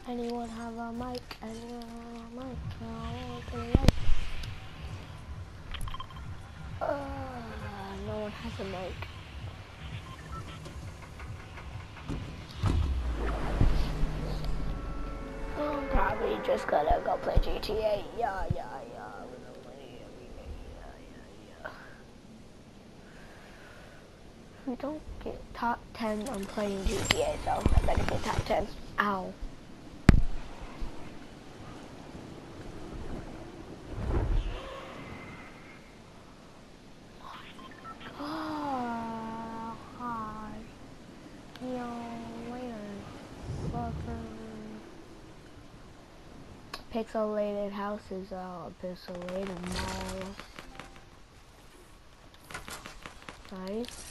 Anyone have a mic? Anyone have a mic? No, open mic. No one has a mic. I'm probably just gonna go play GTA. Yeah. If we don't get top 10, I'm playing GTA, so I better get top 10. Ow. Pixelated houses, pixelated malls. Nice.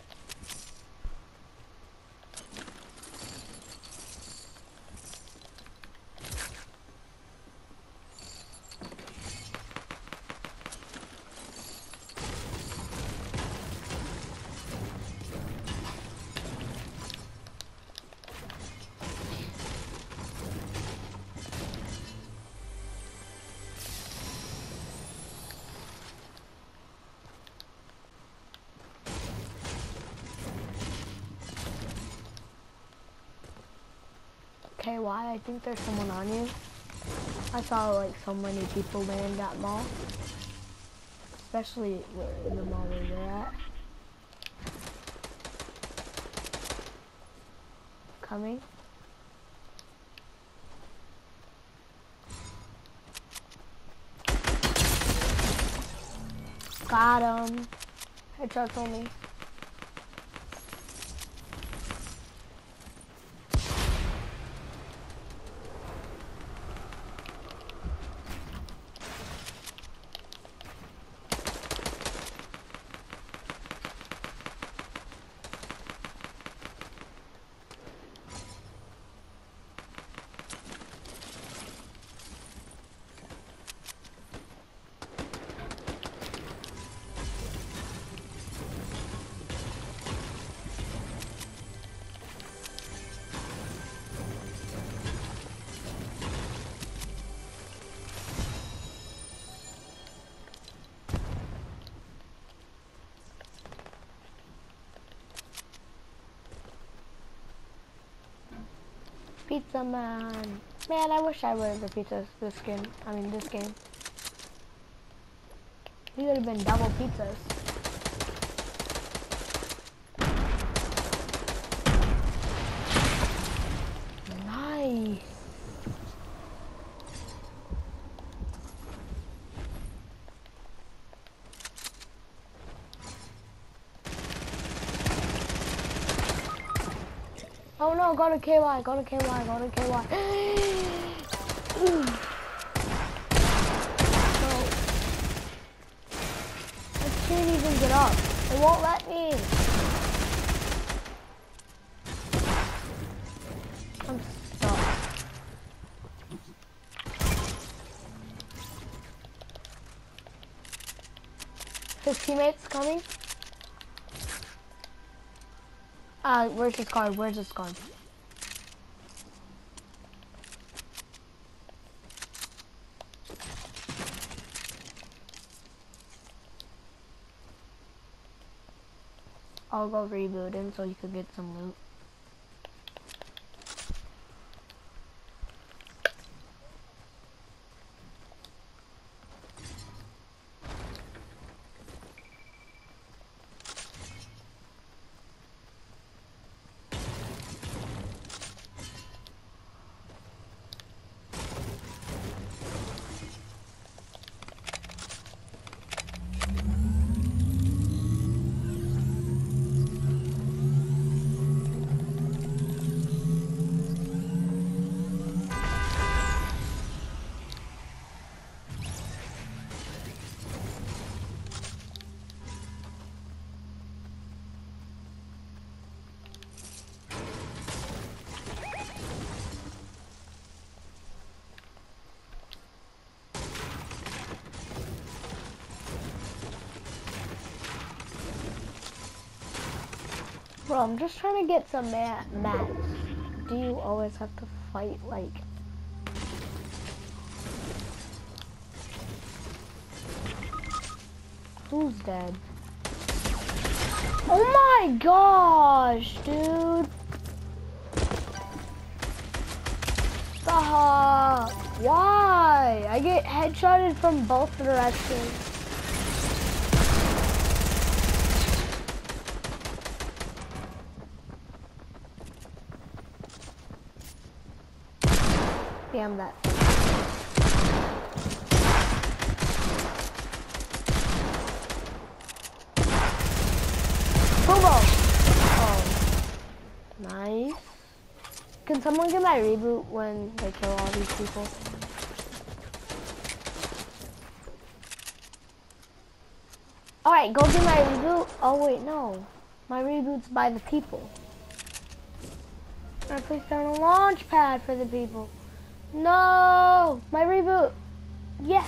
Okay, why? I think there's someone on you. I saw like so many people land that mall. Especially in the mall where you're at. Coming. Got him. Headshots on me. Pizza man. Man, I wish I would have the pizza this game. These would have been double pizzas. Nice. Oh no, go to KY, go to KY, go to KY. No. I can't even get up. It won't let me. I'm stuck. His teammates coming? Where's his card? Where's his card? I'll go reboot him so he could get some loot. Bro, I'm just trying to get some mats. Do you always have to fight like. Who's dead? Oh my gosh, dude. Stop. Why? I get headshotted from both directions. Damn that. Boom! Oh, nice. Can someone get my reboot when they kill all these people? Alright, go get my reboot. Oh wait, no. My reboot's by the people. I placed down a launch pad for the people. No! My reboot! Yes!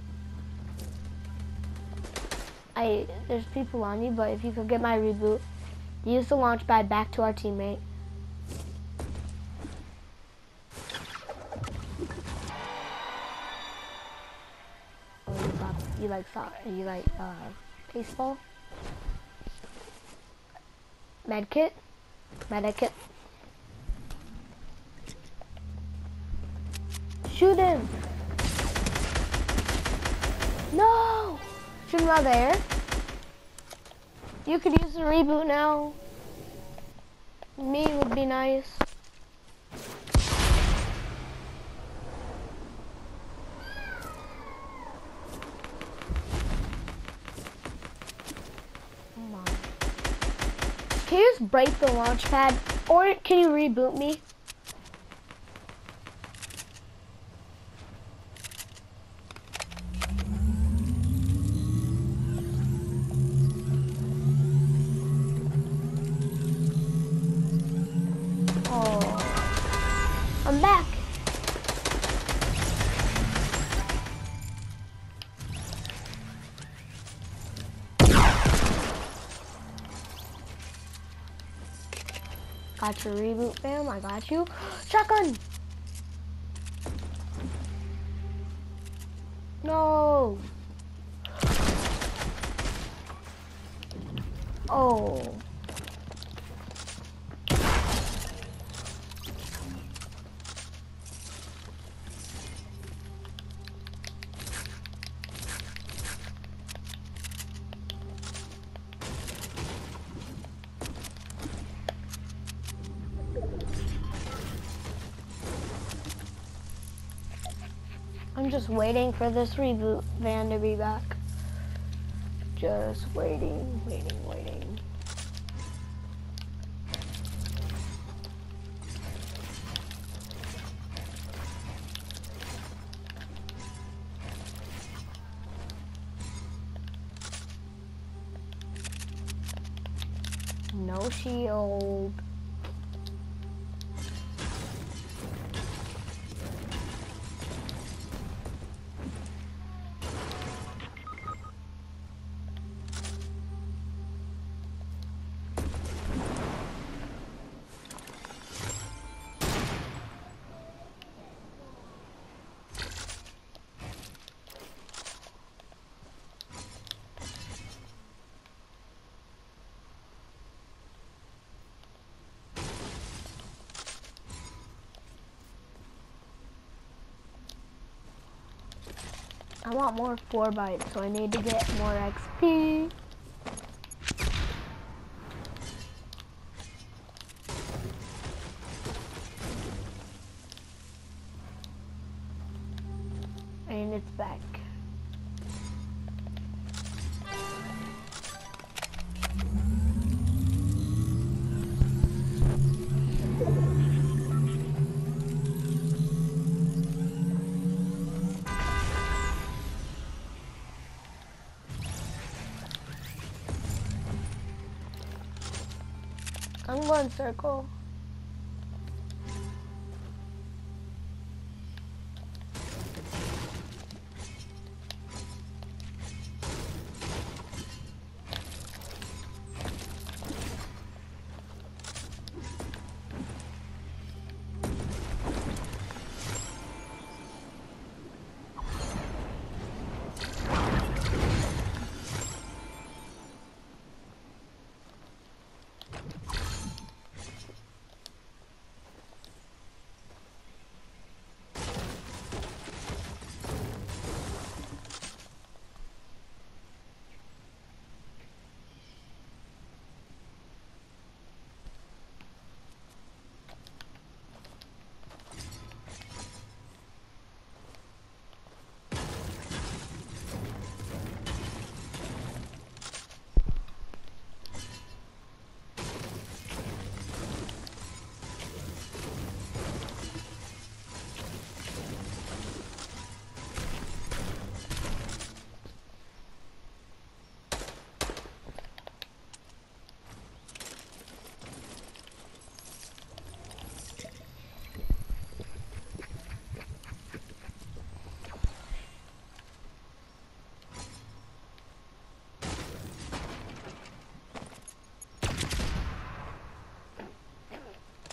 There's people on you, but if you could get my reboot, use the launch pad back to our teammate. Oh, you like baseball? Medkit? Medikit? Shoot him! No! Shoot him out there. You could use the reboot now. Me would be nice. Come on. Can you just break the launch pad? Or can you reboot me? I'm back. Got your reboot, fam. I got you. Shotgun. No. Oh. I'm just waiting for this reboot van to be back. Just waiting, waiting, waiting. No shield. I want more 4x, so I need to get more XP. And it's back. I'm going circle.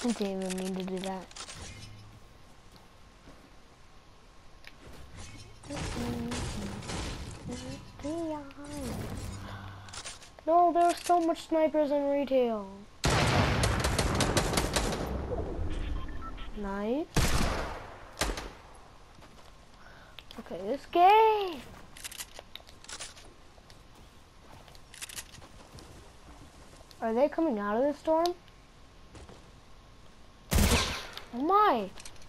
I didn't even mean to do that. No, there's so much snipers in retail. Nice. Okay, this game. Are they coming out of the storm? Oh my!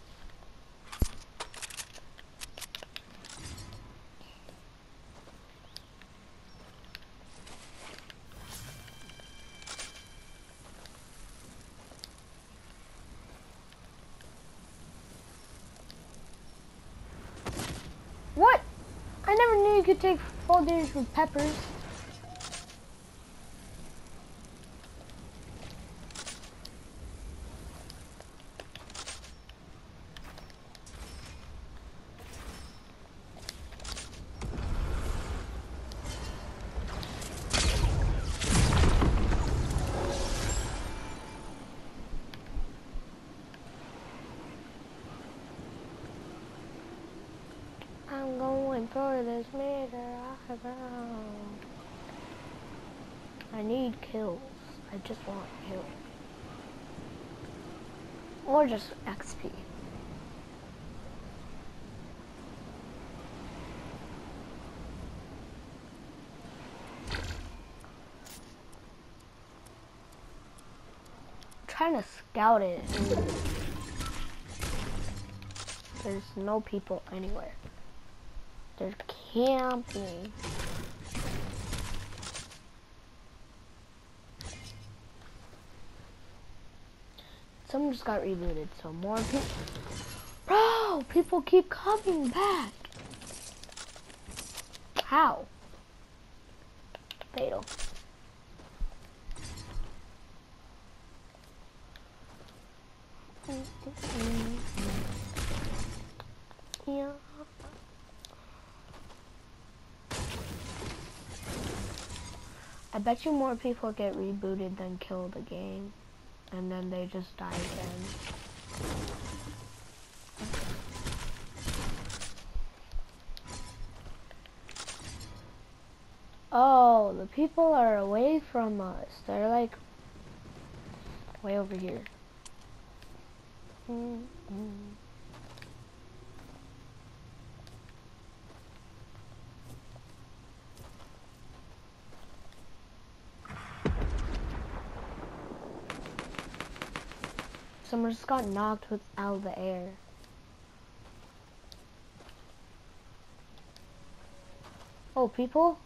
What? I never knew you could take fall damage with peppers. I'm going for this meter. I need kills. I just want kills. Or just XP. I'm trying to scout it. There's no people anywhere. They're camping. Someone just got rebooted, so more people. Bro, people keep coming back. How? Fatal. Yeah. I bet you more people get rebooted than kill the game. And then they just die again. Oh, the people are away from us. They're like way over here. Someone just got knocked out of the air. Oh, people?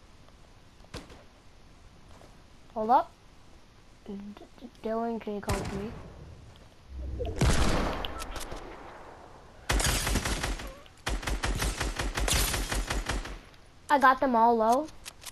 Hold up. Dylan, can you come to me? I got them all low.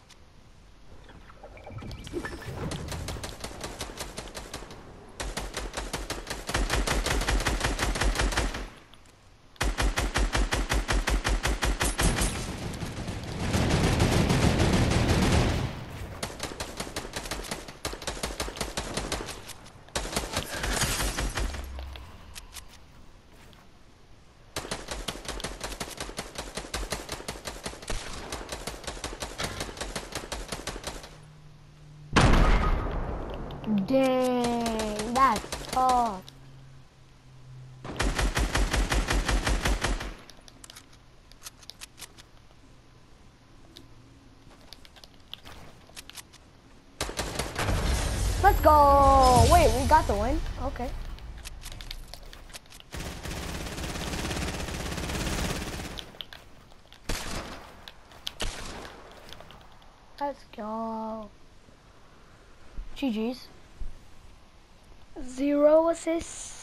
Dang, that's tough. Let's go. Wait, we got the win? Okay. Let's go. GG's. 0 assists.